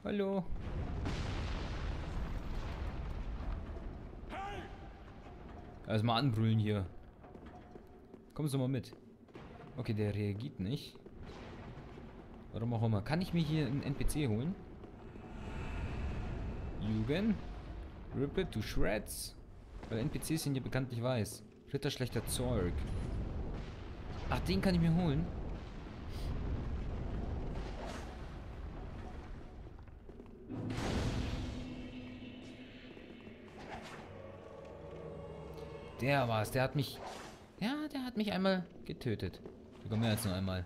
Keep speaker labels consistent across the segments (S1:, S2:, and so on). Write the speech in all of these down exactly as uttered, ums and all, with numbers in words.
S1: Hallo. Also mal anbrüllen hier. Kommen Sie mal mit. Okay, der reagiert nicht. Warum auch immer. Kann ich mir hier einen N P C holen? Jugend. Rip it to shreds. Weil N P Cs sind ja bekanntlich weiß. Ritter schlechter Zeug. Ach, den kann ich mir holen. Der war's. Der hat mich... Ja, der hat mich einmal getötet. Sogar mehr als nur einmal.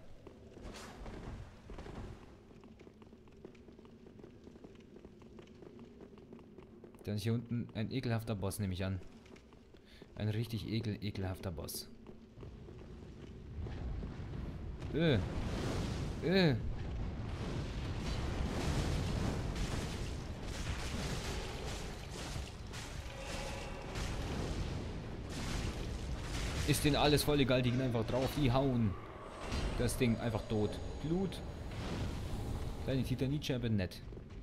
S1: Dann ist hier unten ein ekelhafter Boss, nehme ich an. Ein richtig ekel, ekelhafter Boss. Äh. Äh. Ist denen alles voll egal, die gehen einfach drauf, die hauen. Das Ding einfach tot. Blut. Kleine Titanitscherbe, nett.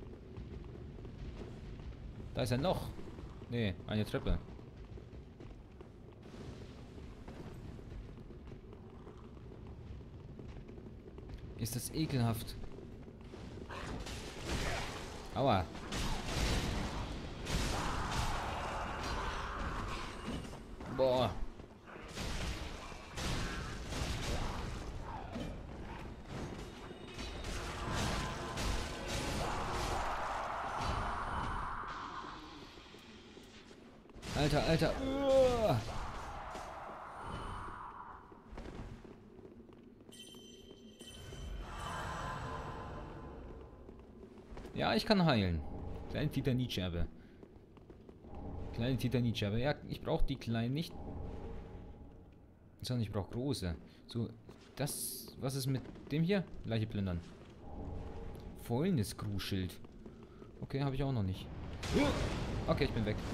S1: Da ist ein Loch. Nee, eine Treppe. Ist das ekelhaft. Aua. Boah. Alter, Alter. Uah. Ja, ich kann heilen. Kleine Titanitscherbe. Kleine Titanitscherbe. Ja, ich brauche die kleinen nicht. Sondern ich brauche große. So, das... Was ist mit dem hier? Leiche plündern. Fäulnis-Crew-Schild. Okay, habe ich auch noch nicht. Okay, ich bin weg.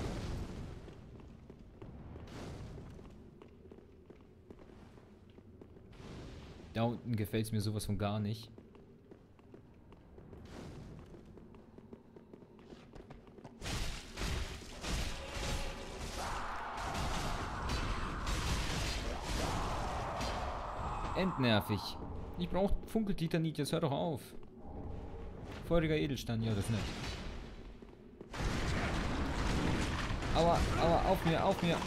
S1: Da unten gefällt es mir sowas von gar nicht. Endnervig. Ich brauche Funkeltitanit, jetzt hör doch auf. Feuriger Edelstein, ja, das ist nett. Aua, aua, auf mir, auf mir.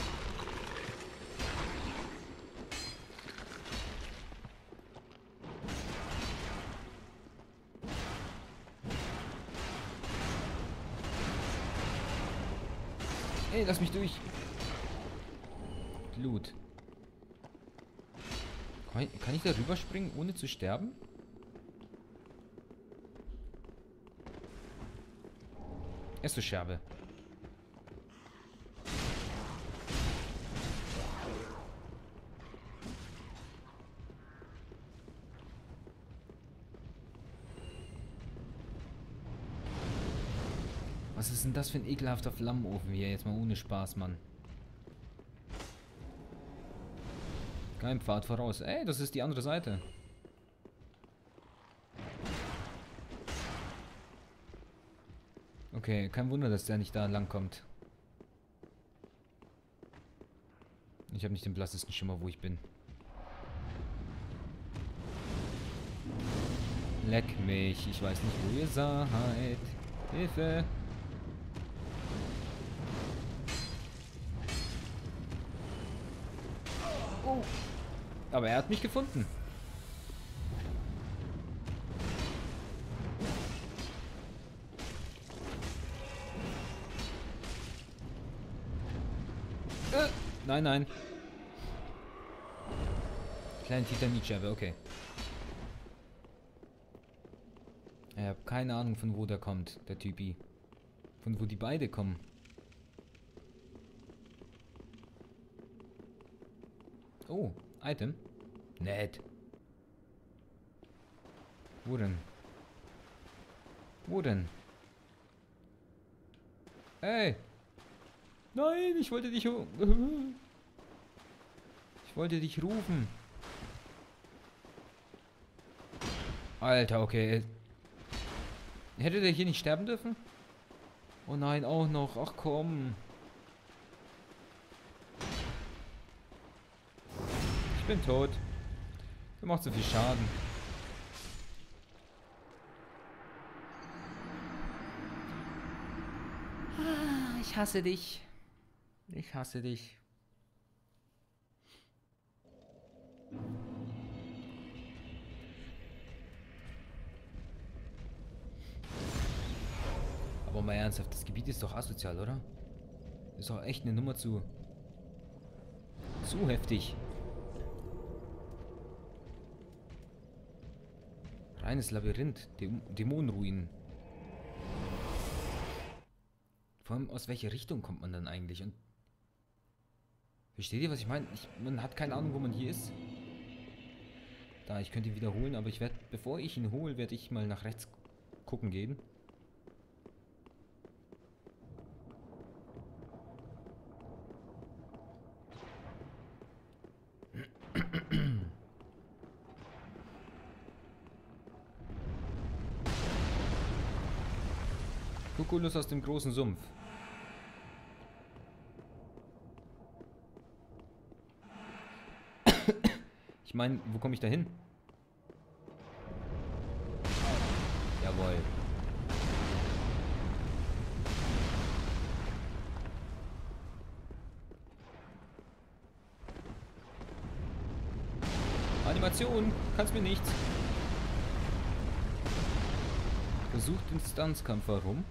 S1: Ey, lass mich durch. Blut. Kann ich da rüberspringen, ohne zu sterben? Erste Scherbe. Was ist denn das für ein ekelhafter Flammenofen hier? Jetzt mal ohne Spaß, Mann. Kein Pfad voraus. Ey, das ist die andere Seite. Okay, kein Wunder, dass der nicht da lang kommt. Ich habe nicht den blassesten Schimmer, wo ich bin. Leck mich. Ich weiß nicht, wo ihr seid. Hilfe. Oh. Aber er hat mich gefunden. Äh, nein, nein. Kleine Titanitscherbe, okay. Ich habe keine Ahnung, von wo der kommt, der Typi. Von wo die beide kommen. Oh, Item. Nett. Wo denn? Wo denn? Ey! Nein, ich wollte dich... Ich wollte dich rufen. Alter, okay. Hätte der hier nicht sterben dürfen? Oh nein, auch noch. Ach komm. Ich bin tot. Der macht so viel Schaden. Ah, ich hasse dich. Ich hasse dich. Aber mal ernsthaft, das Gebiet ist doch asozial, oder? Ist doch echt eine Nummer zu... zu heftig. Reines Labyrinth. Däm Dämonenruinen. Vor allem, aus welcher Richtung kommt man dann eigentlich? Und versteht ihr, was ich meine? Ich, man hat keine Ahnung, wo man hier ist. Da, ich könnte ihn wiederholen, aber ich werde, bevor ich ihn hole, werde ich mal nach rechts gucken gehen. Kukulus aus dem großen Sumpf. Ich meine, wo komme ich da hin? Jawohl. Animation, kannst mir nichts. Versucht Instanzkampf, warum?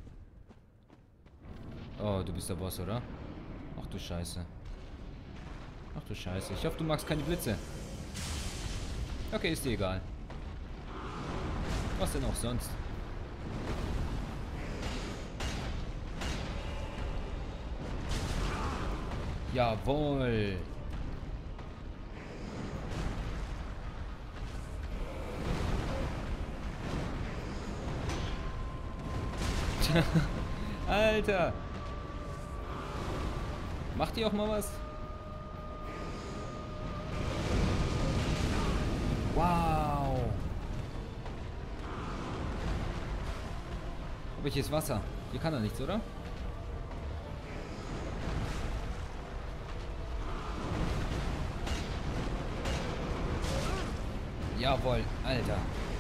S1: Oh, du bist der Boss, oder? Ach du Scheiße. Ach du Scheiße. Ich hoffe, du magst keine Blitze. Okay, ist dir egal. Was denn auch sonst? Jawohl. Alter. Macht ihr auch mal was? Wow. Aber hier ist Wasser. Hier kann er nichts, oder? Jawohl, Alter.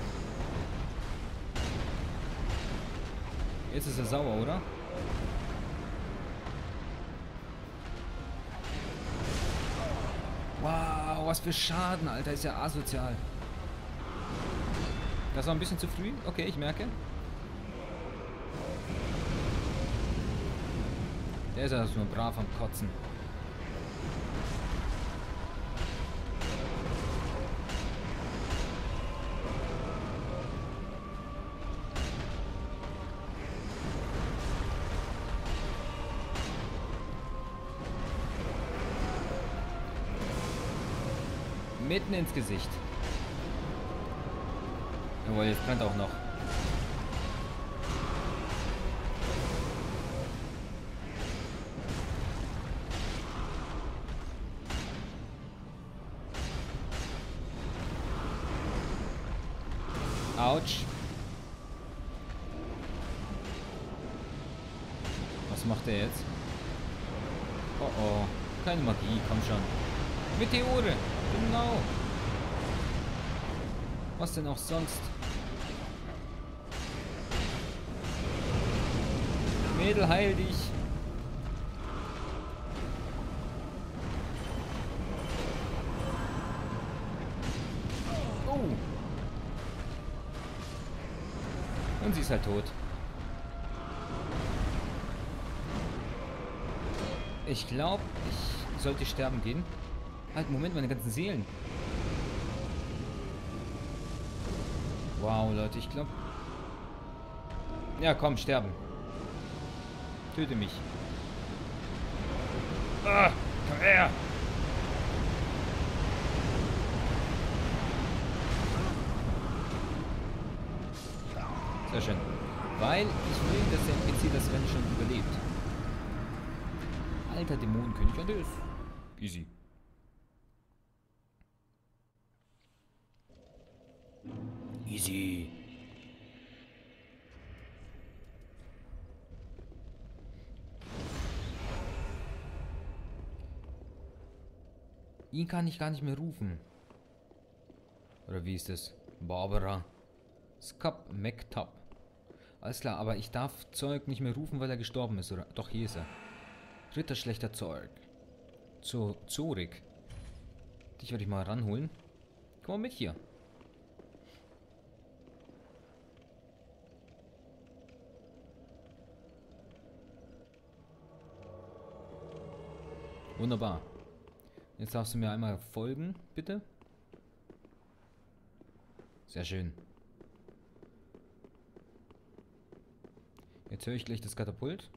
S1: Jetzt ist er sauer, oder? Wow, was für Schaden, Alter. Ist ja asozial. Das war ein bisschen zu früh. Okay, ich merke. Der ist also nur brav am Kotzen. Mitten ins Gesicht. Jawohl, jetzt brennt auch noch. Autsch. Was macht er jetzt? Oh oh. Keine Magie, komm schon. Meteore. Genau. Was denn auch sonst? Mädel, heil dich. Oh. Und sie ist halt tot. Ich glaube, ich sollte sterben gehen. Halt, Moment, meine ganzen Seelen. Wow, Leute, ich glaube... Ja, komm, sterben. Töte mich. Ah, komm her! Sehr schön. Weil ich will, dass der N P C das Rennen schon überlebt. Alter Dämonenkönig, und der ist easy. Easy. Ihn kann ich gar nicht mehr rufen. Oder wie ist das? Barbara. Skap McTub. Alles klar, aber ich darf Zeug nicht mehr rufen, weil er gestorben ist, oder? Doch, hier ist er. Ritter schlechter Zeug. Zo Zorik. Dich werde ich mal ranholen. Komm mal mit hier. Wunderbar. Jetzt darfst du mir einmal folgen, bitte. Sehr schön. Jetzt höre ich gleich das Katapult.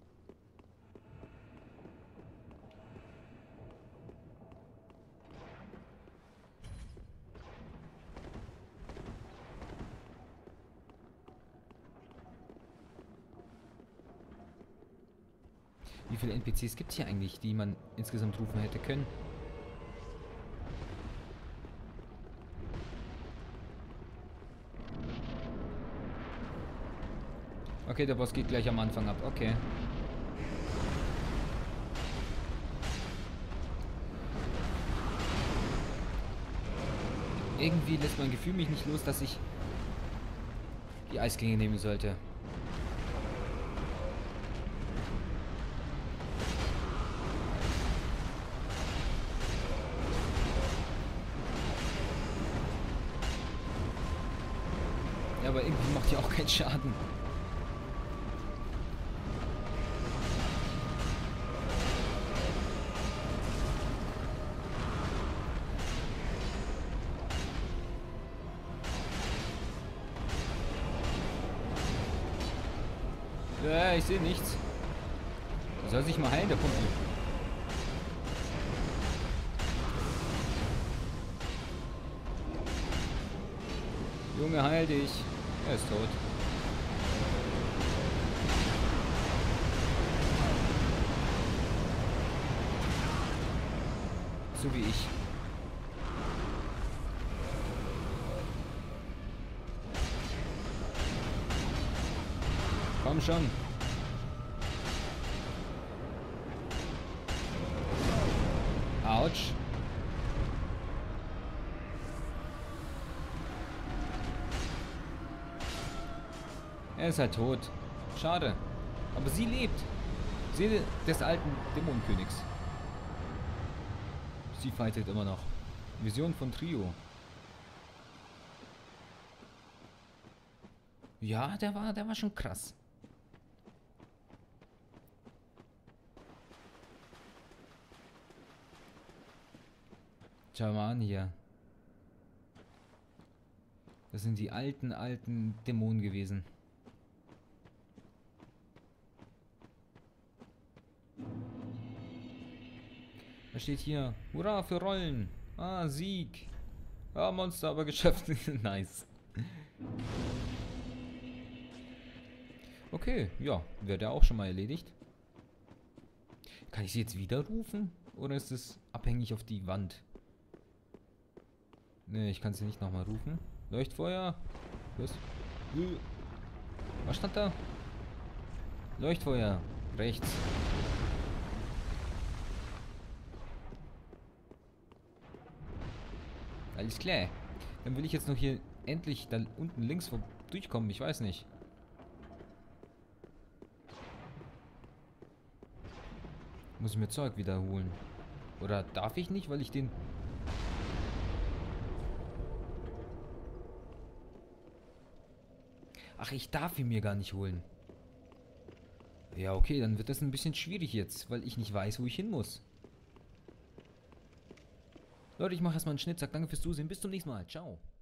S1: Wie viele N P Cs gibt es hier eigentlich, die man insgesamt rufen hätte können? Okay, der Boss geht gleich am Anfang ab. Okay. Irgendwie lässt mein Gefühl mich nicht los, dass ich die Eisklinge nehmen sollte. Ja, aber irgendwie macht die auch keinen Schaden. Ja, ich sehe nichts. Er soll sich mal heilen, der Kumpel. Junge, heil dich. Er ist tot. So wie ich. Komm schon. Autsch. Er ist halt tot. Schade. Aber sie lebt. Seele des alten Dämonenkönigs. Sie fightet immer noch. Vision von Trio. Ja, der war, der war schon krass. Schau mal an hier. Das sind die alten, alten Dämonen gewesen. Was steht hier? Hurra für Rollen. Ah, Sieg. Ah, Monster aber geschafft. Nice. Okay, ja. Wäre der auch schon mal erledigt. Kann ich sie jetzt wieder rufen? Oder ist es abhängig auf die Wand? Ne, ich kann sie nicht nochmal rufen. Leuchtfeuer. Was? Was stand da? Leuchtfeuer. Rechts. Alles klar. Dann will ich jetzt noch hier endlich da unten links durchkommen. Ich weiß nicht. Muss ich mir Zeug wiederholen. Oder darf ich nicht, weil ich den... Ach, ich darf ihn mir gar nicht holen. Ja, okay, dann wird das ein bisschen schwierig jetzt, weil ich nicht weiß, wo ich hin muss. Leute, ich mache erstmal einen Schnitt. Sag danke fürs Zusehen. Bis zum nächsten Mal. Ciao.